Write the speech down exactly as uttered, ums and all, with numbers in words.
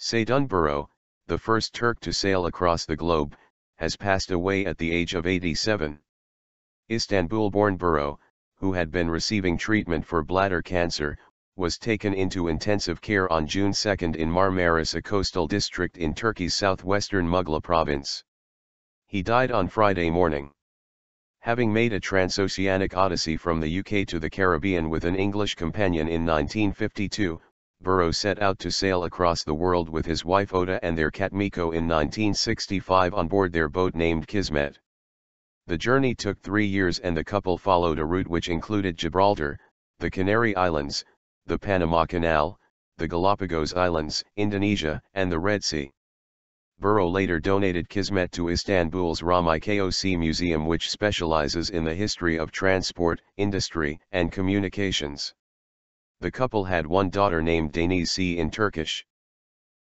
Seydoun Baro, the first Turk to sail across the globe, has passed away at the age of eighty-seven. Istanbul-born Baro, who had been receiving treatment for bladder cancer, was taken into intensive care on June second in Marmaris, a coastal district in Turkey's southwestern Mughla province. He died on Friday morning. Having made a transoceanic odyssey from the U K to the Caribbean with an English companion in nineteen fifty-two, Baro set out to sail across the world with his wife Oda and their cat Miko in nineteen sixty-five on board their boat named Kismet. The journey took three years and the couple followed a route which included Gibraltar, the Canary Islands, the Panama Canal, the Galapagos Islands, Indonesia, and the Red Sea. Baro later donated Kismet to Istanbul's Rami Koc Museum, which specializes in the history of transport, industry, and communications. The couple had one daughter named Deniz in Turkish.